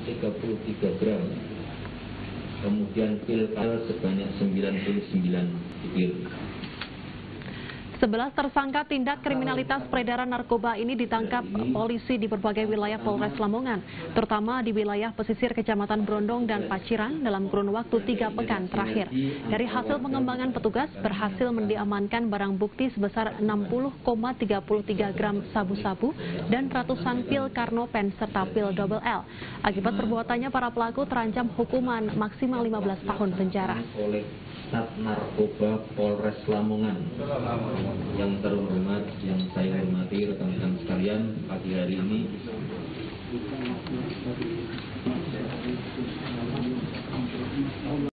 33 gram, kemudian pil sebanyak 99 butir. 11 tersangka tindak kriminalitas peredaran narkoba ini ditangkap polisi di berbagai wilayah Polres Lamongan, terutama di wilayah pesisir Kecamatan Brondong dan Paciran dalam kurun waktu 3 pekan terakhir. Dari hasil pengembangan petugas berhasil diamankan barang bukti sebesar 60,33 gram sabu-sabu dan ratusan pil Karnopen serta pil double L. Akibat perbuatannya para pelaku terancam hukuman maksimal 15 tahun penjara. Sat Narkoba Polres Lamongan. Yang terhormat, yang saya hormati rekan-rekan sekalian, pagi hari ini